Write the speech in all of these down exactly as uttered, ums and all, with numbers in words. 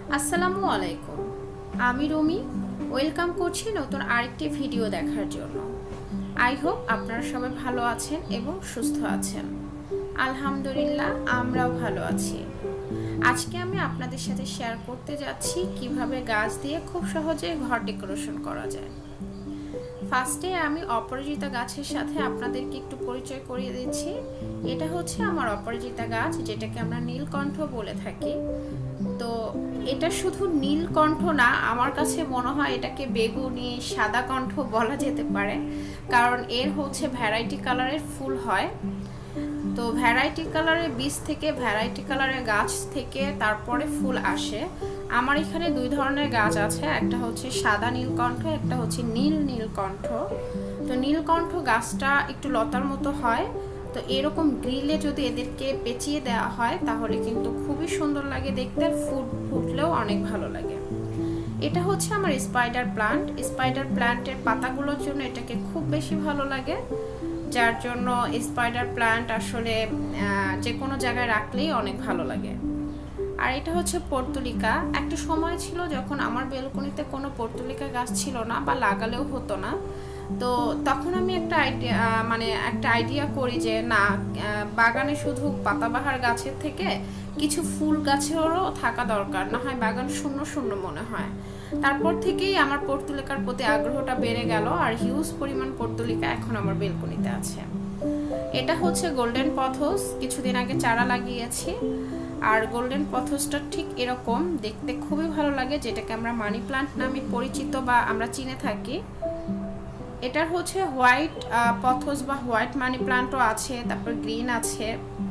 আসসালামু আলাইকুম, আমি রুমি। ওয়েলকাম করছি নতুন আরেকটি ভিডিও দেখার জন্য। আই হোপ আপনারা সবাই ভালো আছেন এবং সুস্থ আছেন। আলহামদুলিল্লাহ, আমরাও ভালো আছি। আজকে আমি আপনাদের সাথে শেয়ার করতে যাচ্ছি কিভাবে গাছ দিয়ে খুব সহজে ঘর ডেকোরেশন করা যায়। ফার্স্টে আমি অপরাজিতা গাছের সাথে আপনাদেরকে একটু পরিচয় করিয়ে দিচ্ছি। এটা হচ্ছে আমার অপরাজিতা গাছ, যেটাকে আমরা নীলকণ্ঠ বলে থাকি। তো এটা শুধু নীলকণ্ঠ না, আমার কাছে মনে হয় এটাকে বেগুনি সাদা কণ্ঠ বলা যেতে পারে, কারণ এর হচ্ছে ভ্যারাইটি কালারের ফুল হয়। তো ভ্যারাইটি কালারের বীজ থেকে ভ্যারাইটি কালারের গাছ থেকে তারপরে ফুল আসে। আমার এখানে দুই ধরনের গাছ আছে, একটা হচ্ছে সাদা নীলকণ্ঠ, একটা হচ্ছে নীল নীলকণ্ঠ। তো নীলকণ্ঠ গাছটা একটু লতার মতো হয়, তো এরকম গ্রিলে যদি এদেরকে পেঁচিয়ে দেওয়া হয় তাহলে কিন্তু খুবই সুন্দর লাগে দেখতে, ফুল ফুটলেও অনেক ভালো লাগে। এটা হচ্ছে আমার স্পাইডার প্লান্ট। স্পাইডার প্লান্টের পাতাগুলোর জন্য এটাকে খুব বেশি ভালো লাগে, যার জন্য স্পাইডার প্লান্ট আসলে যে কোনো জায়গায় রাখলেই অনেক ভালো লাগে। আর এটা হচ্ছে পর্তুলিকা। একটা সময় ছিল যখন আমার বেলকনিতে কোনো পর্তুলিকা গাছ ছিল না বা লাগালেও হতো না। তো তখন আমি একটা আইডিয়া মানে একটা আইডিয়া করি যে না, বাগানে শুধু পাতাবাহার গাছের থেকে কিছু ফুল গাছেরও থাকা দরকার, না হয় বাগান শূন্য শূন্য মনে হয়। তারপর থেকেই আমার পর্তুলিকার প্রতি আগ্রহটা বেড়ে গেল, আর হিউজ পরিমাণ পর্তুলিকা এখন আমার বেলকনিতে আছে। এটা হচ্ছে গোল্ডেন পথস, কিছুদিন আগে চারা লাগিয়েছি। আর গোল্ডেন পথসটা ঠিক এরকম দেখতে খুবই ভালো লাগে, যেটাকে আমরা মানি প্লান্ট নামে পরিচিত বা আমরা চিনে থাকি। এটার হচ্ছে হোয়াইট পথস বা হোয়াইট মানি প্লান্টও আছে, তারপর গ্রিন আছে।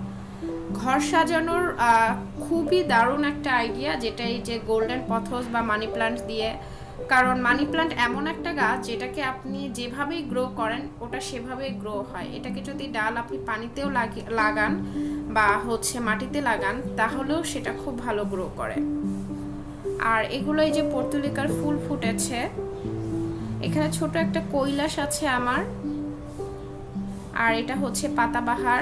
ঘর সাজানোর খুবই দারুণ একটা আইডিয়া যেটা এই যে গোল্ডেন পথস বা মানি প্লান্ট দিয়ে, কারণ মানি প্লান্ট এমন একটা গাছ যেটাকে আপনি যেভাবেই গ্রো করেন ওটা সেভাবেই গ্রো হয়। এটাকে যদি ডাল আপনি পানিতেও লাগান বা হচ্ছে মাটিতে লাগান তাহলেও সেটা খুব ভালো গ্রো করে। আর এগুলো এই যে পর্তুলিকার ফুল ফুটেছে। এখানে ছোট একটা কৈলাস আছে আমার, আর এটা হচ্ছে পাতাবাহার।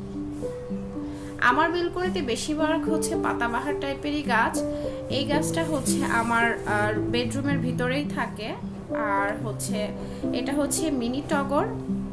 আমার বেলকনিতে বেশিরভাগ হচ্ছে পাতাবাহার টাইপেরই গাছ। এই গাছটা হচ্ছে আমার বেডরুমের ভিতরেই থাকে। আর হচ্ছে এটা হচ্ছে মিনি টগর।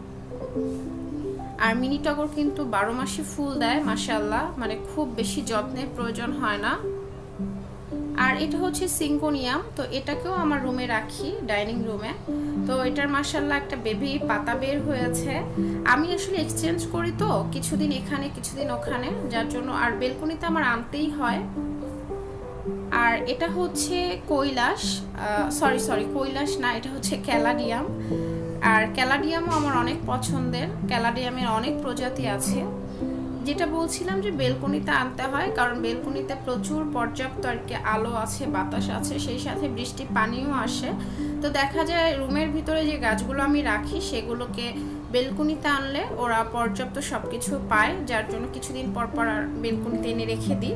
আর মিনি টগর কিন্তু বারো মাসই ফুল দেয় মাশাআল্লাহ, মানে খুব বেশি যত্নের প্রয়োজন হয় না। আর এটা হচ্ছে সিঙ্গোনিয়াম, তো এটাকেও আমার রুমে রাখি, ডাইনিং রুমে। তো এটার মাশাআল্লাহ একটা বেবি পাতা বের হয়েছে। আমি আসলে এক্সচেঞ্জ করি, তো কিছুদিন এখানে কিছুদিন ওখানে, যার জন্য আর বেলকনিতে আমার আনতেই হয়। আর এটা হচ্ছে কৈলাস, সরি সরি কৈলাস না, এটা হচ্ছে ক্যালাডিয়াম। আর ক্যালাডিয়ামও আমার অনেক পছন্দের। ক্যালাডিয়ামের অনেক প্রজাতি আছে। যেটা বলছিলাম যে বেলকনিতে আনতে হয়, কারণ বেলকনিতে প্রচুর পর্যাপ্ত আর কি আলো আছে, বাতাস আছে, সেই সাথে বৃষ্টি পানিও আসে। তো দেখা যায় রুমের ভিতরে যে গাছগুলো আমি রাখি সেগুলোকে বেলকনিতে আনলে ওরা পর্যাপ্ত সব কিছু পায়, যার জন্য কিছুদিন পর পর আর বেলকনিতে এনে রেখে দিই।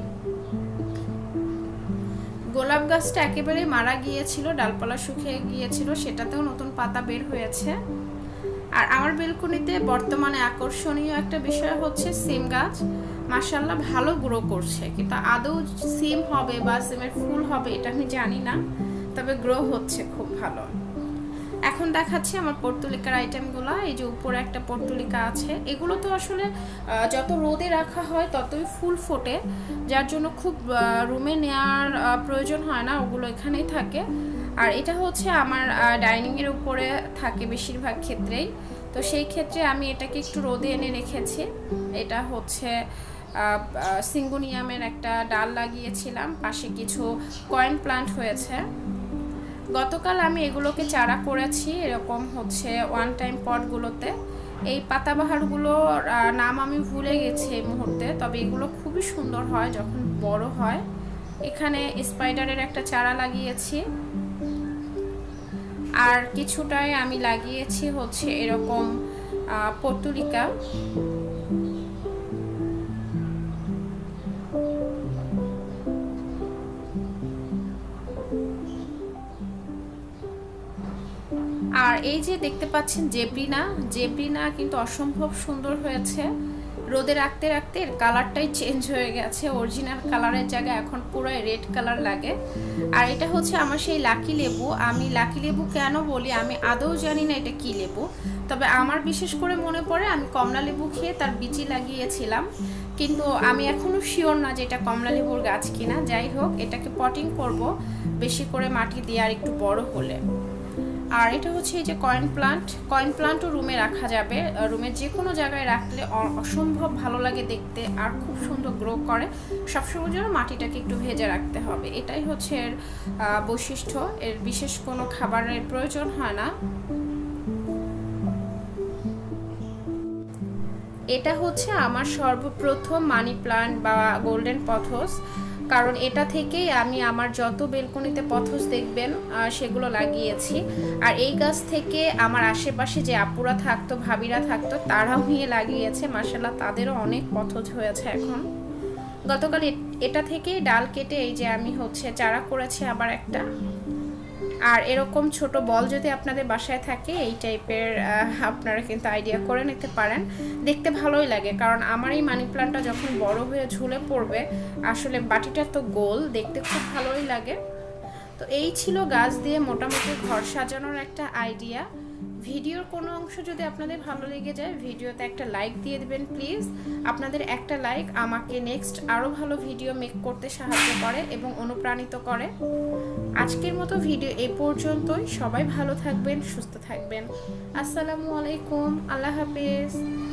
গোলাপ গাছটা একেবারে মারা গিয়েছিল, ডালপালা শুকিয়ে গিয়েছিল, সেটাতেও নতুন পাতা বের হয়েছে। আর আমার বেলকনিতে বর্তমানে আকর্ষণীয় একটা বিষয় হচ্ছে সিম গাছ। মাশাআল্লাহ ভালো গ্রো করছে, কিন্তু আদৌ সিম হবে বা সিমের ফুল হবে এটা আমি জানি না, তবে গ্রো হচ্ছে খুব ভালো। এখন দেখাচ্ছি আমার পর্তুলিকার আইটেমগুলো। এই যে উপরে একটা পর্তুলিকা আছে, এগুলো তো আসলে যত রোদে রাখা হয় ততই ফুল ফোটে, যার জন্য খুব রুমে নেওয়ার প্রয়োজন হয় না, ওগুলো এখানেই থাকে। আর এটা হচ্ছে আমার ডাইনিংয়ের উপরে থাকে বেশিরভাগ ক্ষেত্রেই, তো সেই ক্ষেত্রে আমি এটাকে একটু রোদে এনে রেখেছি। এটা হচ্ছে সিঙ্গোনিয়ামের একটা ডাল লাগিয়েছিলাম, পাশে কিছু কয়েন প্লান্ট হয়েছে। গতকাল আমি এগুলোকে চারা করেছি এরকম হচ্ছে ওয়ান টাইম পটগুলোতে। এই পাতাবাহারগুলোর নাম আমি ভুলে গেছি এই মুহূর্তে, তবে এগুলো খুবই সুন্দর হয় যখন বড় হয়। এখানে স্পাইডারের একটা চারা লাগিয়েছি, আর কিছুটাই আমি লাগিয়েছি হচ্ছে এরকম পর্তুলিকা। আর এই যে দেখতে পাচ্ছেন জেব্রিনা, জেব্রিনা কিন্তু অসম্ভব সুন্দর হয়েছে। রোদে রাখতে রাখতে এর কালারটাই চেঞ্জ হয়ে গেছে, অরিজিনাল কালারের জায়গায় এখন পুরো রেড কালার লাগে। আর এটা হচ্ছে আমার সেই লাকি লেবু। আমি লাকি লেবু কেন বলি আমি আদৌ জানি না এটা কি লেবু, তবে আমার বিশেষ করে মনে পড়ে আমি কমলা লেবু খেয়ে তার বিচি লাগিয়েছিলাম, কিন্তু আমি এখনও শিওর না যে এটা কমলা লেবুর গাছ কিনা। যাই হোক, এটাকে পটিং করব বেশি করে মাটি দিয়ে আর একটু বড় হলে। আর এটা হচ্ছে এই যে কয়েন প্লান্ট। কয়েন প্লান্টও রুমে রাখা যাবে, রুমের যে কোনো জায়গায় রাখলে অসম্ভব ভালো লাগে দেখতে আর খুব সুন্দর গ্রো করে। সবসময় জন্য মাটিটাকে একটু ভেজে রাখতে হবে, এটাই হচ্ছে এর বৈশিষ্ট্য। এর বিশেষ কোনো খাবারের প্রয়োজন হয় না। এটা হচ্ছে আমার সর্বপ্রথম মানি প্লান্ট বা গোল্ডেন পথস, কারণ এটা থেকেই আমি আমার যত বেলকনিতে পথস দেখবেন সেগুলো লাগিয়েছি। আর এই গাছ থেকে আমার আশেপাশে যে আপুরা থাকতো, ভাবিরা থাকতো, তারাও নিয়ে লাগিয়েছে। মাশাআল্লাহ, তাদেরও অনেক পথস হয়েছে এখন। গতকাল এটা থেকেই ডাল কেটে এই যে আমি হচ্ছে চারা করেছি আবার একটা। আর এরকম ছোট বল যদি আপনাদের বাসায় থাকে এই টাইপের, আপনারা কিন্তু আইডিয়া করে নিতে পারেন, দেখতে ভালোই লাগে। কারণ আমার এই মানি প্ল্যান্টটা যখন বড় হয়ে ঝুলে পড়বে, আসলে বাটিটা তো গোল, দেখতে খুব ভালোই লাগে। তো এই ছিল গাছ দিয়ে মোটামুটি ঘর সাজানোর একটা আইডিয়া। ভিডিওর কোনো অংশ যদি আপনাদের ভালো লেগে যায়, ভিডিওতে একটা লাইক দিয়ে দেবেন প্লিজ। আপনাদের একটা লাইক আমাকে নেক্সট আরও ভালো ভিডিও মেক করতে সাহায্য করে এবং অনুপ্রাণিত করে। আজকের মতো ভিডিও এই পর্যন্তই। সবাই ভালো থাকবেন, সুস্থ থাকবেন। আসসালামু আলাইকুম, আল্লাহ হাফেজ।